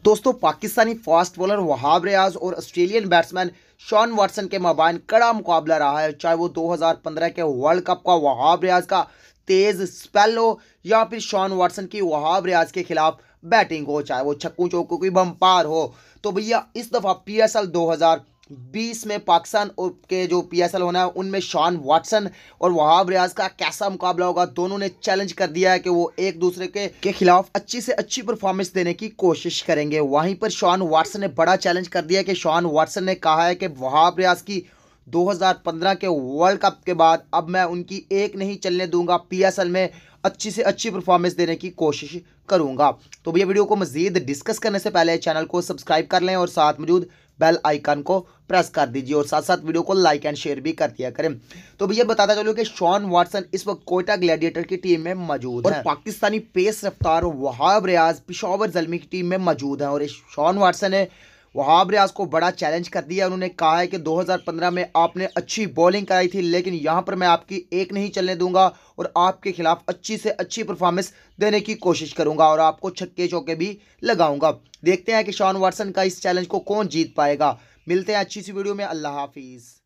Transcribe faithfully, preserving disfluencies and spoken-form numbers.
दोस्तों Pakistani fast bowler Wahab Riaz और Australian batsman Shawn Watson के माबाइन कड़ा मुकाबला रहा है। चाहे वो दो हज़ार पंद्रह के वर्ल्ड कप का वहाब रियाज का तेज स्पेल हो या फिर शॉन वाटसन की वहाब रियाज के खिलाफ बैटिंग हो, चाहे वो छक्कों चौकों की बम्पार हो। तो भैया इस दफ़ा पी एस एल दो हज़ार बीस में पाकिस्तान के जो पी एस एल होना है उनमें शॉन वाटसन और वहाब रियाज का कैसा मुकाबला होगा। दोनों ने चैलेंज कर दिया है कि वो एक दूसरे के के खिलाफ अच्छी से अच्छी परफॉर्मेंस देने की कोशिश करेंगे। वहीं पर शॉन वाटसन ने बड़ा चैलेंज कर दिया कि शॉन वाटसन ने कहा है कि वहाब रियाज की दो हज़ार पंद्रह के वर्ल्ड कप के बाद अब मैं उनकी एक नहीं चलने दूंगा, पी एस एल में अच्छी से अच्छी परफॉर्मेंस देने की कोशिश करूंगा। तो भैया वीडियो को मजीद डिस्कस करने से पहले चैनल को सब्सक्राइब कर लें और साथ मौजूद बेल आइकन को प्रेस कर दीजिए और साथ साथ वीडियो को लाइक एंड शेयर भी कर दिया करें। तो भैया बताता चलो कि शॉन वाटसन इस वक्त कोयटा ग्लैडिएटर की टीम में मौजूद है और पाकिस्तानी पेस रफ्तार वहाब रियाज पेशावर ज़ल्मी की टीम में मौजूद है। और शॉन वाटसन ने वहाब रियाज को बड़ा चैलेंज कर दिया। उन्होंने कहा है कि दो हज़ार पंद्रह में आपने अच्छी बॉलिंग कराई थी, लेकिन यहां पर मैं आपकी एक नहीं चलने दूंगा और आपके खिलाफ अच्छी से अच्छी परफॉर्मेंस देने की कोशिश करूंगा और आपको छक्के चौके भी लगाऊंगा। देखते हैं कि शॉन वाटसन का इस चैलेंज को कौन जीत पाएगा। मिलते हैं अच्छी सी वीडियो में। अल्लाह हाफिज़।